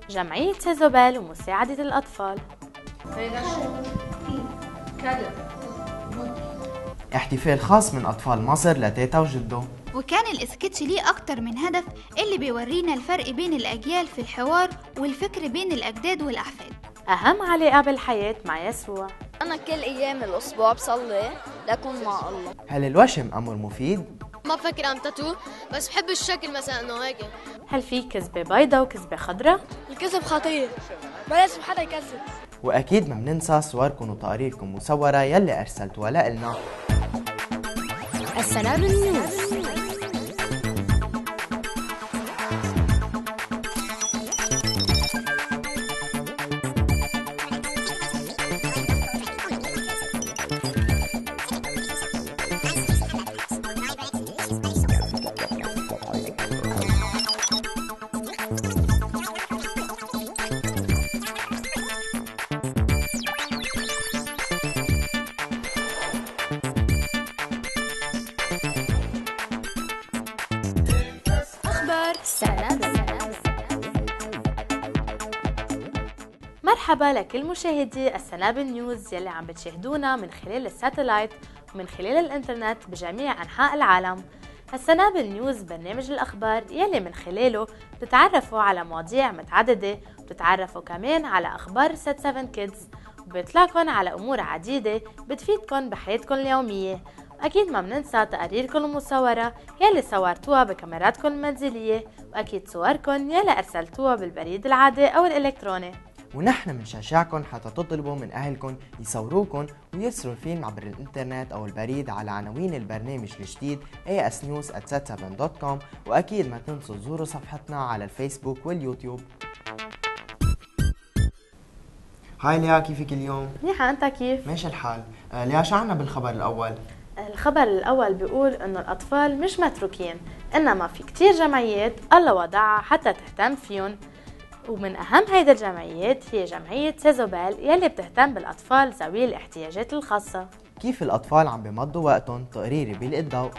جمعية سيزوبال ومساعدة الأطفال. احتفال خاص من أطفال مصر لتيتا وجدو. وكان الاسكتش ليه أكتر من هدف اللي بيورينا الفرق بين الأجيال في الحوار والفكر بين الأجداد والأحفاد. أهم علاقة بالحياة مع يسوع. أنا كل أيام الأسبوع بصلي لأكون مع الله. هل الوشم أمر مفيد؟ ما بفكر عم تاتو، بس بحب الشكل مثلا انه هيك. هل في كذبة بيضة وكذبة خضراء؟ الكذب خطير، ما لازم حدا يكذب. وأكيد ما بننسى صوركم وتقاريركم مصورة يلي أرسلتوها لنا. السنابل نيوز. مرحبا لكل مشاهدي السنابل نيوز يلي عم بتشاهدونا من خلال الساتلايت ومن خلال الانترنت بجميع أنحاء العالم. السنابل نيوز برنامج الأخبار يلي من خلاله بتتعرفوا على مواضيع متعددة، وبتتعرفوا كمان على أخبار سات 7 كيدز، وبيطلعكن على أمور عديدة بتفيدكن بحياتكن اليومية. أكيد ما بننسى تقاريركن المصورة يلي صورتوها بكاميراتكن المنزلية، وأكيد صوركن يلي أرسلتوها بالبريد العادي أو الإلكتروني. ونحن منشجعكم حتى تطلبوا من أهلكم يصوروكم ويرسلوا الفيلم عبر الإنترنت أو البريد على عناوين البرنامج الجديد asnews@sat7.com. وأكيد ما تنسوا تزوروا صفحتنا على الفيسبوك واليوتيوب. هاي ليا، كيفك اليوم؟ منيحة، أنت كيف؟ ماشي الحال. ليا شو عنا بالخبر الأول؟ الخبر الأول بيقول إنه الأطفال مش متروكين، إنما في كتير جمعيات الله وضعها حتى تهتم فيهم، ومن أهم هيدا الجمعيات هي جمعية سيزوبال يلي بتهتم بالأطفال ذوي الاحتياجات الخاصة. كيف الأطفال عم بيمضوا وقتهم؟ تقريري بيلقي الضوء.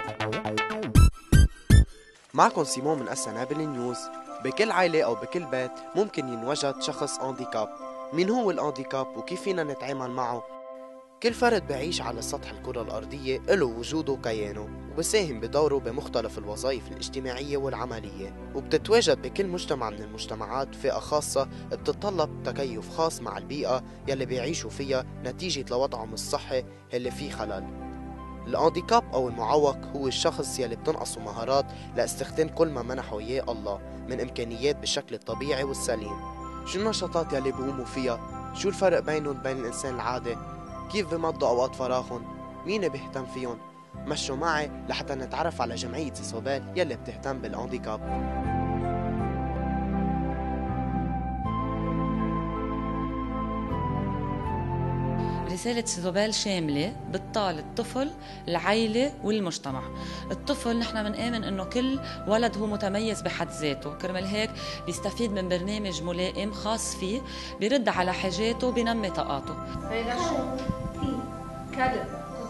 معكم سيمون من السنابل نيوز. بكل عائلة أو بكل بيت ممكن ينوجد شخص أنديكاب. مين هو الأنديكاب وكيف فينا نتعامل معه؟ كل فرد بعيش على سطح الكرة الأرضية له وجوده وكيانه، وبساهم بدوره بمختلف الوظائف الاجتماعية والعملية، وبتتواجد بكل مجتمع من المجتمعات فئة خاصة بتتطلب تكيف خاص مع البيئة يلي بيعيشوا فيها نتيجة لوضعهم الصحي اللي فيه خلل. الأنديكاب أو المعوق هو الشخص يلي بتنقصه مهارات لاستخدام كل ما منحه إياه الله من إمكانيات بالشكل الطبيعي والسليم. شو النشاطات يلي بيقوموا فيها؟ شو الفرق بينهم وبين الإنسان العادي؟ كيف بمضوا أوقات فراغهم؟ مين بيهتم فيهم؟ مشوا معي لحتى نتعرف على جمعية سيزوبال يلي بتهتم بالأنديكاب. رسالة سيزوبال شاملة بتطال الطفل، العائلة والمجتمع. الطفل نحن بنآمن انه كل ولد هو متميز بحد ذاته، كرمال هيك بيستفيد من برنامج ملائم خاص فيه بيرد على حاجاته بينمي طاقاته. هيدا شو؟ كلب.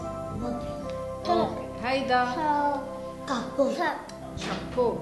هيدا شامبو.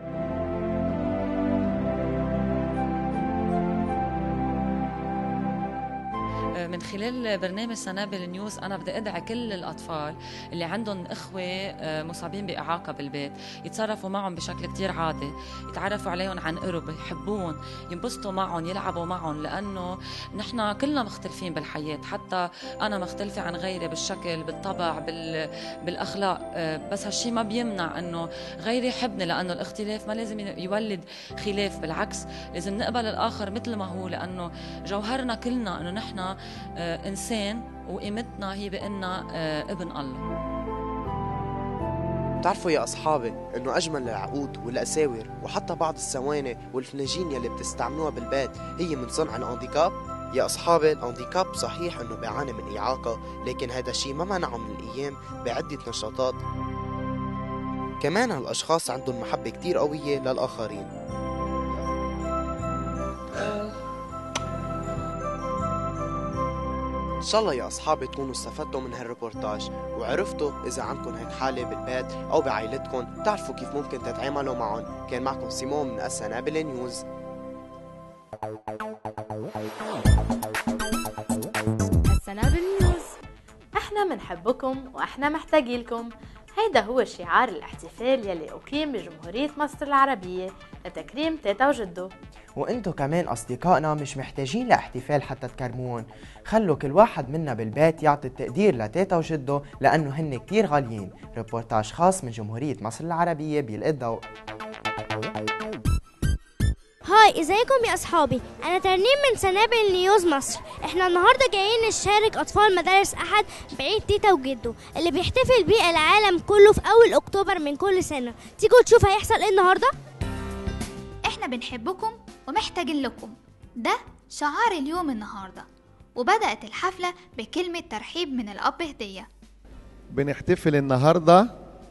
من خلال برنامج سنابل نيوز أنا بدي أدعي كل الأطفال اللي عندهم إخوة مصابين بإعاقة بالبيت يتصرفوا معهم بشكل كتير عادي، يتعرفوا عليهم عن قرب، يحبوهم، ينبسطوا معهم، يلعبوا معهم، لأنه نحن كلنا مختلفين بالحياة. حتى أنا مختلفة عن غيري بالشكل، بالطبع، بالأخلاق، بس هالشي ما بيمنع أنه غيري يحبني، لأنه الاختلاف ما لازم يولد خلاف، بالعكس لازم نقبل الآخر مثل ما هو، لأنه جوهرنا كلنا أنه نحن إنسان وقيمتنا هي بأننا ابن الله. بتعرفوا يا أصحابي إنه أجمل العقود والأساور وحتى بعض السواني والفناجين يلي بتستعملوها بالبيت هي من صنع الأنديكاب؟ يا أصحابي الأنديكاب صحيح إنه بيعاني من إعاقة، لكن هذا الشيء ما منعه من الأيام بعدة نشاطات. كمان هالأشخاص عندهم محبة كتير قوية للآخرين. إن شاء الله يا أصحابي تكونوا استفدتوا من هالريبورتاج وعرفتوا إذا عندكم هيك حالة بالبيت أو بعائلتكم تعرفوا كيف ممكن تتعاملوا معهم. كان معكم سيمون من السنابل نيوز. السنابل نيوز، احنا منحبكم واحنا محتاجيلكم. هيدا هو شعار الاحتفال يلي أقيم بجمهورية مصر العربية لتكريم تيتا وجدو. وانتو كمان أصدقائنا مش محتاجين لاحتفال حتى تكرمون، خلوا كل واحد منا بالبيت يعطي التقدير لتيتا وجدو لأنه هن كتير غاليين. ريبورتاج خاص من جمهورية مصر العربية بيلقي الضوء. هاي، ازيكم يا اصحابي؟ انا ترنيم من سنابل نيوز مصر. احنا النهارده جايين نشارك اطفال مدارس احد بعيد تيتا وجدو اللي بيحتفل بيه العالم كله في اول اكتوبر من كل سنه. تيجوا تشوف هيحصل ايه النهارده. احنا بنحبكم ومحتاجين لكم، ده شعار اليوم النهارده. وبدأت الحفلة بكلمة ترحيب من الأب هدية. بنحتفل النهارده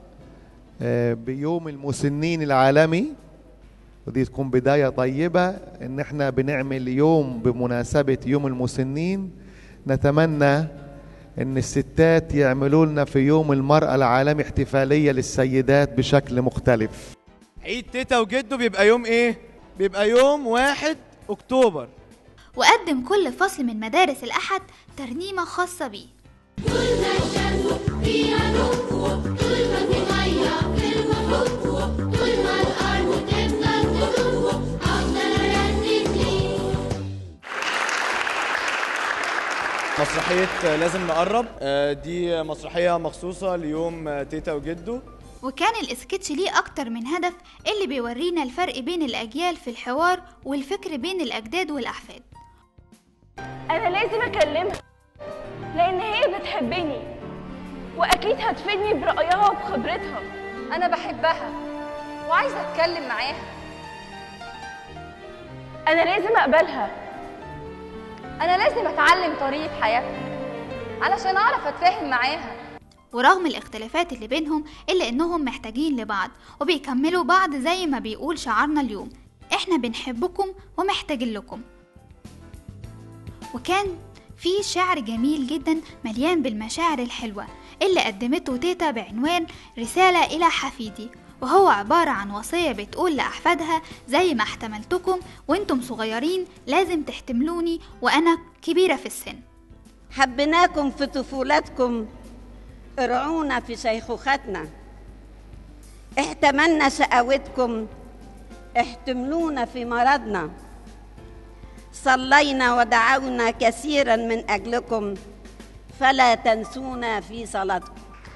بيوم المسنين العالمي، ودي تكون بداية طيبة إن إحنا بنعمل يوم بمناسبة يوم المسنين. نتمنى إن الستات يعملوا لنا في يوم المرأة العالمي احتفالية للسيدات بشكل مختلف. عيد تيتا وجدو بيبقى يوم إيه؟ بيبقى يوم 1 أكتوبر. وقدم كل فصل من مدارس الأحد ترنيمة خاصة بيه. مسرحية لازم نقرب، دي مسرحية مخصوصة ليوم تيتا وجدو. وكان الاسكتش ليه أكتر من هدف اللي بيورينا الفرق بين الأجيال في الحوار والفكر بين الأجداد والأحفاد. أنا لازم أكلمها لأن هي بتحبني وأكيد هتفيدني برأيها وبخبرتها. أنا بحبها وعايزة أتكلم معاها. أنا لازم أقبلها. أنا لازم أتعلم طريقة حياتها علشان أعرف أتفاهم معاها. ورغم الاختلافات اللي بينهم إلا إنهم محتاجين لبعض وبيكملوا بعض زي ما بيقول شعارنا اليوم، إحنا بنحبكم ومحتاجين لكم. وكان في شعر جميل جدا مليان بالمشاعر الحلوة اللي قدمته تيتا بعنوان رسالة إلى حفيدي، وهو عبارة عن وصية بتقول لأحفادها زي ما احتملتكم وانتم صغيرين لازم تحتملوني وأنا كبيرة في السن. حبيناكم في طفولتكم، ارعونا في شيخوختنا، احتملنا شقاوتكم، احتملونا في مرضنا، صلينا ودعونا كثيرا من أجلكم فلا تنسونا في صلاتكم.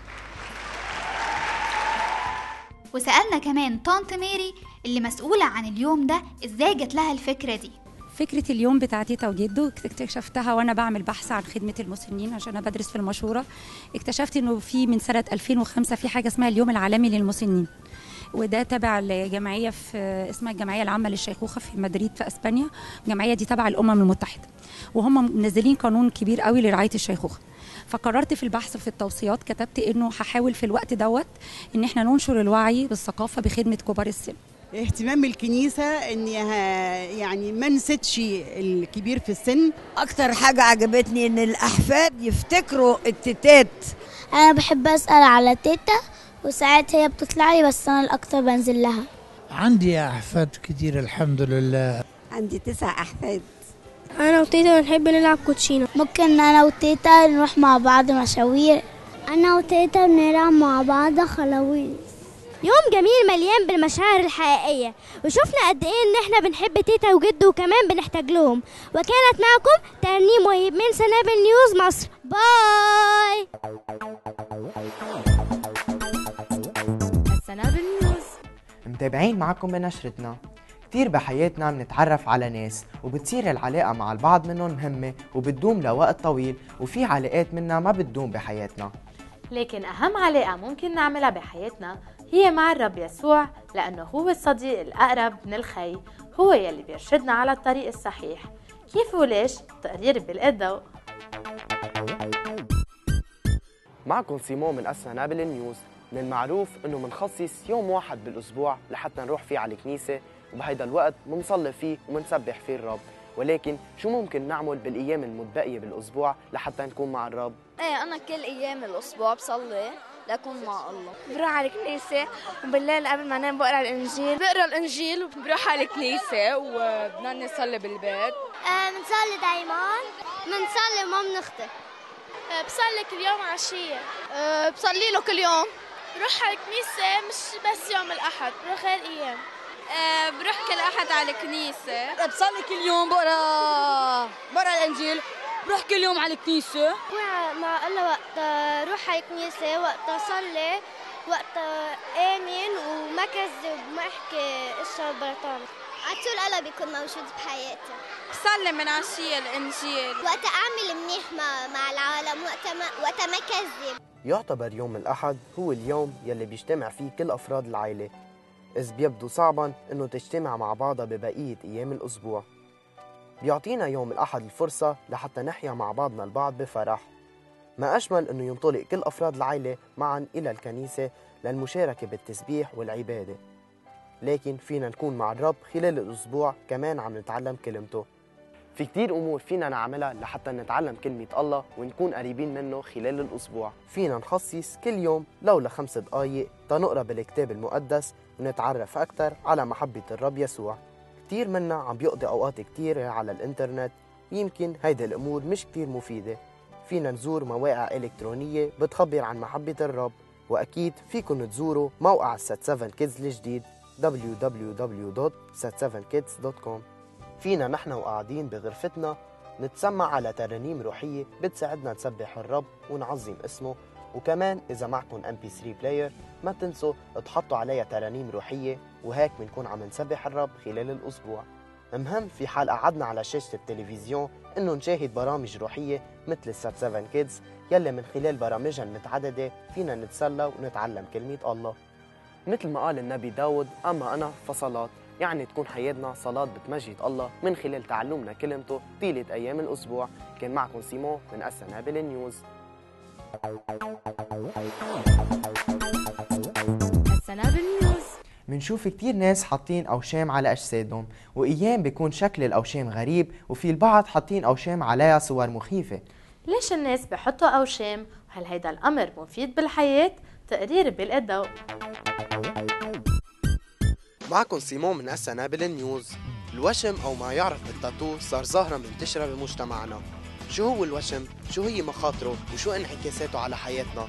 وسألنا كمان طنط ميري اللي مسؤولة عن اليوم ده ازاي جت لها الفكرة دي. فكرة اليوم بتاع تيتا وجدو اكتشفتها وانا بعمل بحث عن خدمة المسنين عشان انا بدرس في المشورة. اكتشفت انه في من سنة 2005 في حاجة اسمها اليوم العالمي للمسنين، وده تبع لجمعية في اسمها الجمعية العامة للشيخوخة في مدريد في اسبانيا. الجمعية دي تبع الأمم المتحدة، وهم منزلين قانون كبير قوي لرعاية الشيخوخة. فقررت في البحث في التوصيات كتبت انه هحاول في الوقت دوت ان احنا ننشر الوعي بالثقافة بخدمة كبار السن. اهتمام الكنيسة ان يعني ما نسيتش الكبير في السن. اكتر حاجة عجبتني ان الاحفاد يفتكروا التيتات. انا بحب اسأل على تيتا وساعات هي بتطلع لي، بس انا الاكتر بنزل لها. عندي احفاد كتير الحمد لله. عندي 9 احفاد. انا وتيتا بنحب نلعب كوتشينه. ممكن انا وتيتا نروح مع بعض مشاوير. انا وتيتا بنلعب مع بعض خلاويص. يوم جميل مليان بالمشاعر الحقيقيه، وشفنا قد ايه ان احنا بنحب تيتا وجدو وكمان بنحتاج لهم. وكانت معكم ترنيم وهيب من سنابل نيوز مصر. باي. السنابل نيوز، متابعين معكم بنشرتنا. كتير بحياتنا بنتعرف على ناس وبتصير العلاقة مع البعض منهم مهمة وبتدوم لوقت طويل، وفي علاقات منها ما بتدوم بحياتنا. لكن أهم علاقة ممكن نعملها بحياتنا هي مع الرب يسوع، لأنه هو الصديق الأقرب من الخي، هو يلي بيرشدنا على الطريق الصحيح. كيف وليش؟ تقرير بيلقي الضوء. معكم سيمون من السنابل نيوز. من المعروف انه منخصص يوم واحد بالاسبوع لحتى نروح فيه على الكنيسة، وبهيدا الوقت منصلي فيه ومنسبح فيه الرب. ولكن شو ممكن نعمل بالايام المتبقية بالاسبوع لحتى نكون مع الرب؟ ايه، انا كل ايام الاسبوع بصلي لأكون مع الله. بروح على الكنيسة وبالليل قبل ما انام بقرا الانجيل. بقرا الانجيل وبروح على الكنيسة وبدنا نصلي بالبيت. بنصلي دايما، بنصلي وما بنخطئ. بصلي كل يوم عشية. بصلي له كل يوم. بروح على الكنيسة مش بس يوم الأحد، بروح غير أيام. بروح كل أحد على الكنيسة. بصلي كل يوم، بقرا الانجيل، بروح كل يوم على الكنيسة. مع الله وقت روح على الكنيسة، وقت أصلي، وقت آمن وما كذب وما أحكي أشياء برطانة. على طول الله بيكون موجود بحياتي. بصلي من عشية الإنجيل. وقت أعمل منيح مع العالم، وقت ما كذب. يعتبر يوم الأحد هو اليوم يلي بيجتمع فيه كل أفراد العائلة، إذ بيبدو صعباً إنه تجتمع مع بعضها ببقية أيام الأسبوع. بيعطينا يوم الأحد الفرصة لحتى نحيا مع بعضنا البعض بفرح. ما أجمل إنه ينطلق كل أفراد العائلة معاً إلى الكنيسة للمشاركة بالتسبيح والعبادة. لكن فينا نكون مع الرب خلال الأسبوع كمان عم نتعلم كلمته. في كتير أمور فينا نعملها لحتى نتعلم كلمة الله ونكون قريبين منه خلال الأسبوع. فينا نخصص كل يوم لو ل5 دقايق تنقرأ بالكتاب المقدس ونتعرف أكثر على محبة الرب يسوع. كتير منا عم بيقضي أوقات كتيرة على الإنترنت، يمكن هيدي الأمور مش كتير مفيدة. فينا نزور مواقع إلكترونية بتخبر عن محبة الرب، وأكيد فيكن تزوروا موقع Sat7Kids الجديد www.sat7kids.com. فينا نحن وقاعدين بغرفتنا نتسمع على ترانيم روحية بتساعدنا نسبح الرب ونعظم اسمه. وكمان إذا معكم MP3 بلاير ما تنسوا تحطوا عليها ترانيم روحية، وهيك بنكون عم نسبح الرب خلال الأسبوع. المهم في حال قعدنا على شاشة التلفزيون إنه نشاهد برامج روحية مثل Sat7Kids يلي من خلال برامجها المتعددة فينا نتسلى ونتعلم كلمة الله. مثل ما قال النبي داود: أما أنا فصلاة، يعني تكون حياتنا صلاة بتمجد الله من خلال تعلمنا كلمته طيلة أيام الأسبوع. كان معكم سيمون من السنابل نيوز. السنابل نيوز. منشوف كتير ناس حاطين أوشام على أجسادهم، وأيام بيكون شكل الأوشام غريب، وفي البعض حاطين أوشام عليها صور مخيفة. ليش الناس بحطوا أوشام؟ وهل هيدا الأمر مفيد بالحياة؟ تقرير بالأضواء. معكم سيمون من السنابل نيوز. الوشم أو ما يعرف بالتاتو صار ظاهرة منتشرة بمجتمعنا. شو هو الوشم؟ شو هي مخاطره؟ وشو انعكاساته على حياتنا؟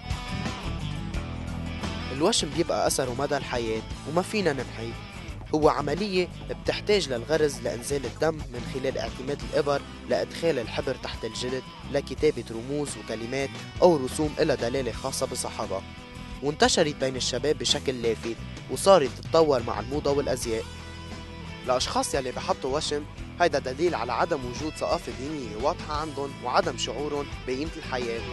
الوشم بيبقى أثره مدى الحياة وما فينا نمحيه. هو عملية بتحتاج للغرز لإنزال الدم من خلال اعتماد الإبر لإدخال الحبر تحت الجلد لكتابة رموز وكلمات أو رسوم إلى دلالة خاصة بصاحبها، وانتشرت بين الشباب بشكل لافت وصارت تتطور مع الموضة والأزياء. الأشخاص يلي بحطوا وشم هيدا دليل على عدم وجود ثقافة دينية واضحة عندهم وعدم شعورهم بقيمة الحياة.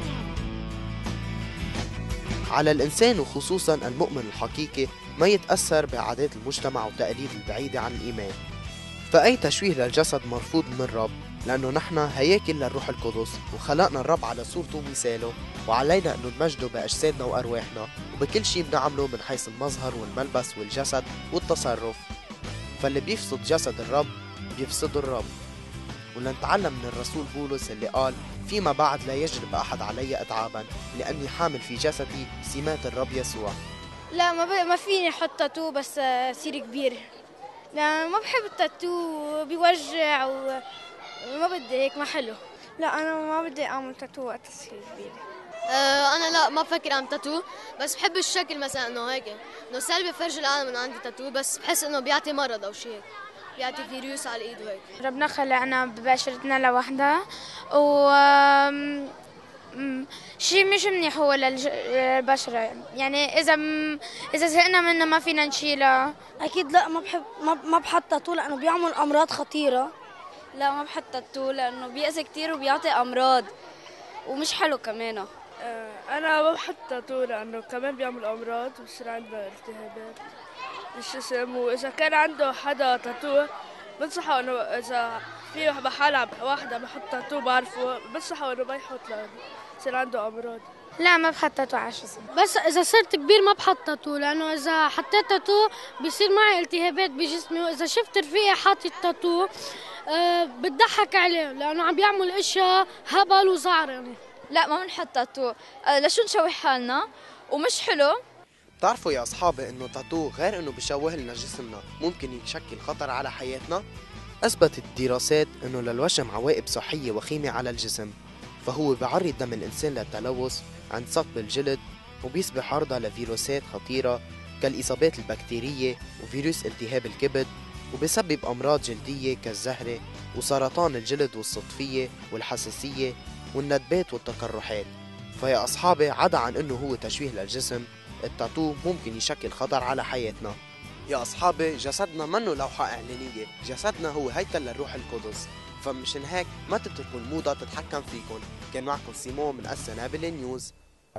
على الإنسان وخصوصا المؤمن الحقيقي ما يتأثر بعادات المجتمع وتقاليد البعيدة عن الإيمان. فأي تشويه للجسد مرفوض من الرب، لأنه نحن هياكل للروح القدس وخلقنا الرب على صورته ومثاله، وعلينا أنه نمجده بأجسادنا وأرواحنا وبكل شيء بنعمله من حيث المظهر والملبس والجسد والتصرف. فاللي بيفسد جسد الرب بيفسده الرب. ولنتعلم من الرسول بولس اللي قال: فيما بعد لا يجلب أحد علي أتعابا لأني حامل في جسدي سمات الرب يسوع. لا ما فيني احط تاتو بس صير كبير. لا ما بحب التاتو، بيوجع وما بدي هيك، ما حلو. لا انا ما بدي اعمل تاتو وقت تصير كبير. انا لا ما بفكر اعمل تاتو، بس بحب الشكل مثلا انه هيك انه سلبي فرج العالم انه عندي تاتو، بس بحس انه بيعطي مرض او شيء، بيعطي فيروس على الايد وهيك. ربنا خلقنا ببشرتنا لوحدها، و شيء مش منيح هو للبشرة، يعني إذا زهقنا منها ما فينا نشيلها. أكيد لا، ما بحط تاتو لأنه بيعمل أمراض خطيرة. لا ما بحط تاتو لأنه بيأذي كتير وبيعطي أمراض ومش حلو كمان. أنا ما بحط تاتو لأنه كمان بيعمل أمراض وبصير عندنا التهابات بالجسم. وإذا كان عنده حدا تاتو بنصحه إنه إذا في محل واحدة بحط تاتو بعرفه بنصحه إنه ما يحط لأنه يصير عنده أمراض. لا ما بحط تاتو على جسمي، بس إذا صرت كبير ما بحط تاتو، لأنه إذا حطيت تاتو بيصير معي التهابات بجسمي، وإذا شفت رفيقي حاطط تاتو بتضحك عليه لأنه عم بيعمل أشياء هبل وزعر يعني. لا ما بنحط تاتو، لشو نشوه حالنا ومش حلو. بتعرفوا يا أصحابي إنه تاتو غير إنه بيشوه لنا جسمنا ممكن يشكل خطر على حياتنا؟ أثبتت الدراسات إنه للوشم عواقب صحية وخيمة على الجسم، فهو بيعرض دم الإنسان للتلوث عند ثقب الجلد، وبيصبح عرضة لفيروسات خطيرة كالإصابات البكتيرية وفيروس التهاب الكبد، وبيسبب أمراض جلدية كالزهرة وسرطان الجلد والصدفية والحساسية والندبات والتقرحات. فيا أصحابي عدا عن إنه هو تشويه للجسم، التاتو ممكن يشكل خطر على حياتنا. يا أصحابي جسدنا منه لوحة إعلانية، جسدنا هو هيكل للروح القدس، فمشان هيك ما تتركوا الموضة تتحكم فيكم. كان معكم سيمون من السنابل نيوز.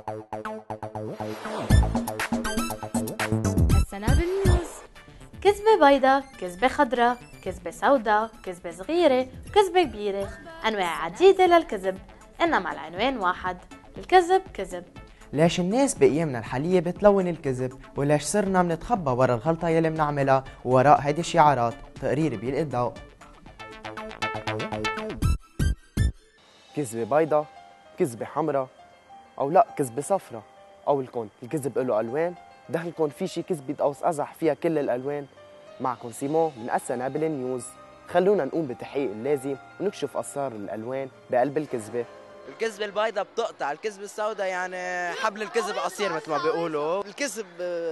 السنابل نيوز. كذبة بيضة، كذبة خضراء، كذبة سوداء، كذبة صغيرة وكذبة كبيرة، أنواع عديدة للكذب إنما العنوان واحد، الكذب كذب. ليش الناس بأيامنا الحالية بتلون الكذب؟ وليش صرنا منتخبى ورا الغلطة يلي منعملها ووراء هيدي الشعارات؟ تقرير بيلقي الضوء. كذبة بيضة، كذبة حمراء، أو لا كذبة صفراء، أو الكون الكذب له ألوان؟ دخلكم في شي كذبة قوس قزح فيها كل الألوان؟ معكم سيمون من السنابل نيوز. خلونا نقوم بالتحقيق اللازم ونكشف أسرار الألوان بقلب الكذبة. الكذبة البيضاء بتقطع، الكذبة السوداء يعني حبل الكذب قصير مثل ما بيقولوا، الكذب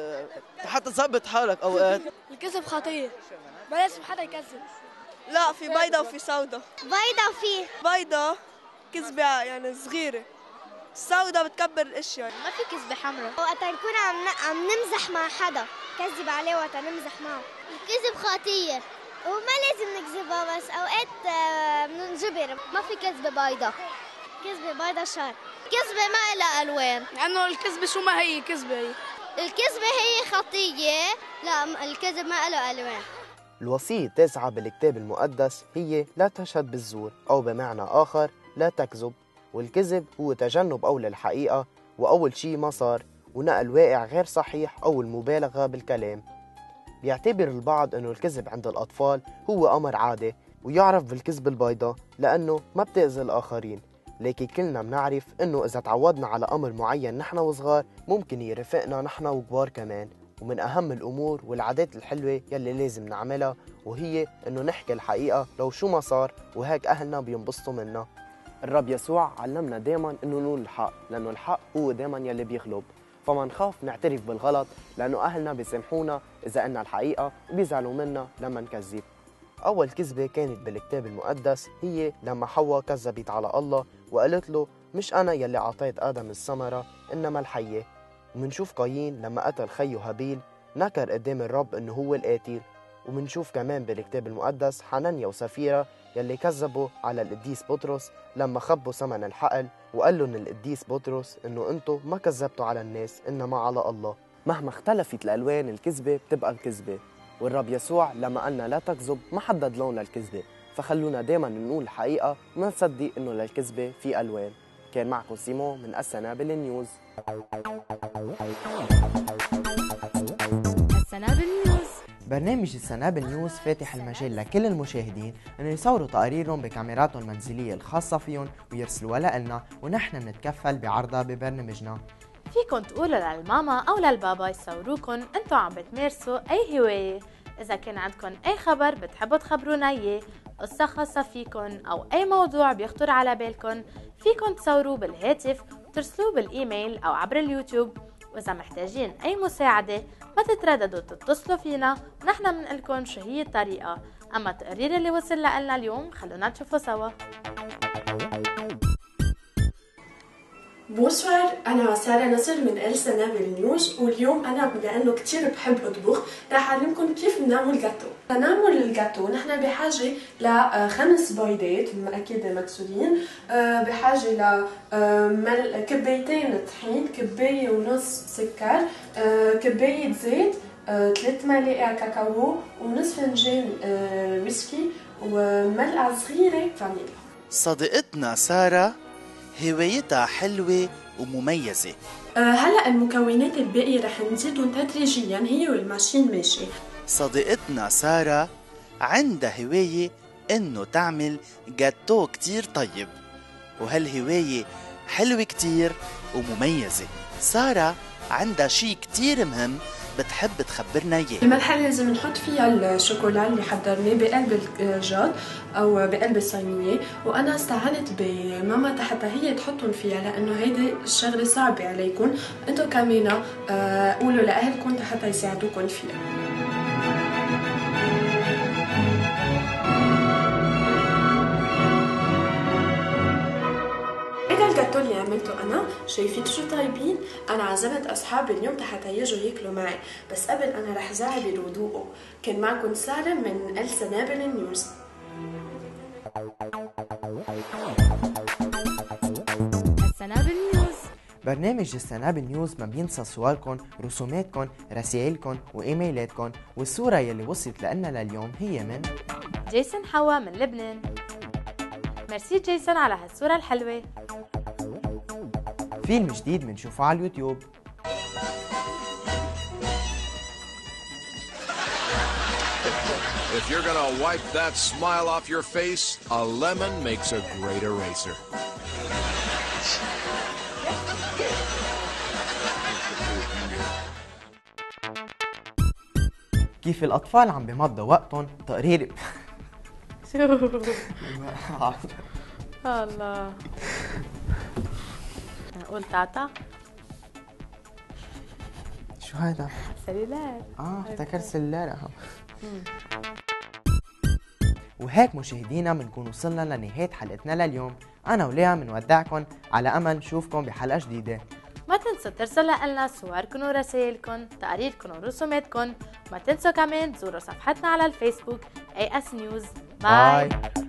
حتى تظبط حالك أوقات. الكذب خطية، ما لازم حدا يكذب. لا في بيضة وفي سوداء. بيضة وفي بيضة كذبة يعني صغيرة، السوداء بتكبر الاشياء. ما في كذبة حمراء، وقت نكون عم نمزح مع حدا كذب عليه وقت نمزح معه. الكذب خطية وما لازم نكذبها، بس اوقات بننجبر. ما في كذبة بيضة، كذبة بيضة شر. كذبة ما لها ألوان، لأنه الكذبة شو ما هي كذبة، هي الكذبة هي خطية. لا الكذب ما له ألوان. الوصية التاسعة بالكتاب المقدس هي لا تشهد بالزور، أو بمعنى آخر لا تكذب. والكذب هو تجنب أول الحقيقة وأول شيء ما صار، ونقل واقع غير صحيح أو المبالغة بالكلام. بيعتبر البعض أنه الكذب عند الأطفال هو أمر عادي، ويعرف بالكذب البيضاء لأنه ما بتأذي الآخرين. لكن كلنا بنعرف أنه إذا تعودنا على أمر معين نحن وصغار ممكن يرافقنا نحن وكبار كمان. ومن أهم الأمور والعادات الحلوة يلي لازم نعملها وهي أنه نحكي الحقيقة لو شو ما صار، وهيك أهلنا بينبسطوا منا. الرب يسوع علمنا دايما أنه نقول الحق، لأنه الحق هو دايما يلي بيغلب. فما نخاف نعترف بالغلط، لأنه أهلنا بيسامحونا إذا قلنا الحقيقة وبيزعلوا منا لما نكذب. أول كذبة كانت بالكتاب المقدس هي لما حواء كذبت على الله وقالت له مش أنا يلي عطيت آدم الثمرة إنما الحية. ومنشوف قايين لما قتل خيه هابيل نكر قدام الرب إنه هو القاتل. ومنشوف كمان بالكتاب المقدس حنانيا وسفيرة يلي كذبوا على القديس بطرس لما خبوا ثمن الحقل، وقال لهم القديس بطرس إنه أنتوا ما كذبتوا على الناس إنما على الله. مهما اختلفت الألوان الكذبة بتبقى الكذبة، والرب يسوع لما قالنا لا تكذب ما حدد لون للكذبة، فخلونا دايما نقول الحقيقة وما نصدق إنه للكذبة في ألوان. كان معكم سيمون من السنابل نيوز. السنابل نيوز. برنامج السنابل نيوز فاتح المجال لكل المشاهدين انه يصوروا تقاريرهم بكاميراتهم المنزلية الخاصة فيهم ويرسلوها لنا، ونحن بنتكفل بعرضها ببرنامجنا. فيكن تقولوا للماما أو للبابا يصوروكن أنتوا عم بتمارسوا أي هواية. إذا كان عندكن أي خبر بتحبوا تخبرونا إياه، قصة خاصة فيكن أو أي موضوع بيخطر على بالكن، فيكن تصوروه بالهاتف وترسلوه بالإيميل أو عبر اليوتيوب. وإذا محتاجين أي مساعدة ما تترددوا تتصلوا فينا ونحن بنقلكن شو هي الطريقة. أما التقرير اللي وصل لنا اليوم خلونا نشوفه سوا. بونسوار، أنا سارة نصر من السنابل نيوز، واليوم أنا لأنه كتير بحب أطبخ راح أعلمكم كيف بنعمل جاتو. لنعمل الجاتو نحن بحاجة ل5 بيضات أكيد مكسورين، بحاجة كبايتين طحين، كباية ونص سكر، كباية زيت، 3 ملاعق كاكاو، ونصف فنجان ويسكي، وملعقة صغيرة فانيلا. صديقتنا سارة هوايتها حلوة ومميزة. هلأ المكونات الباقية رح نزيدهم تدريجيا هي والماشين ماشي. صديقتنا سارة عندها هواية إنه تعمل جاتو كتير طيب، وهالهواية حلوة كتير ومميزة. سارة عندها شي كتير مهم بتحب تخبرنا اياه. المرحلة لازم نحط فيها الشوكولا اللي حضرناه بقلب الجات او بقلب الصينية، وانا استعنت بماما حتى هي تحطهم فيها لانه هيدي الشغلة صعبة عليكم، انتو كمان قولوا لاهلكم حتى يساعدوكم فيها. الجاتو اللي عملته انا شايفين شو طيبين. انا عزمت اصحابي اليوم حتى يجوا ياكلوا معي، بس قبل انا رح زعبل وذوقه. كان معكم ساره من السنابل نيوز. السنابل نيوز. برنامج السنابل نيوز ما بينسى صوركم، رسوماتكم، رسائلكم وايميلاتكم، والصورة يلي وصلت لنا لليوم هي من جيسون حوا من لبنان. ميرسي جيسون على هالصورة الحلوة. فيلم جديد بنشوفه على اليوتيوب. If you're gonna wipe that smile off your face, a lemon makes a great eraser. كيف الأطفال عم بمضوا وقتهم تقرير الله. نقول تاتا. شو هذا؟ سلولار. افتكرت سلولار. وهيك مشاهدينا بنكون وصلنا لنهاية حلقتنا لليوم. أنا وليا بنودعكم على أمل نشوفكم بحلقة جديدة. ما تنسوا ترسلوا لنا صوركم ورسائلكم، تقاريركم ورسوماتكم. ما تنسوا كمان تزوروا صفحتنا على الفيسبوك AS News. باي.